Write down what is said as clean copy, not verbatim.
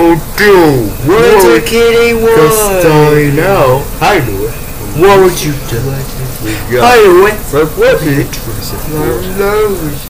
do? What's a kitty one? Just so you know, I do it. What would you do? I do it. For what? I love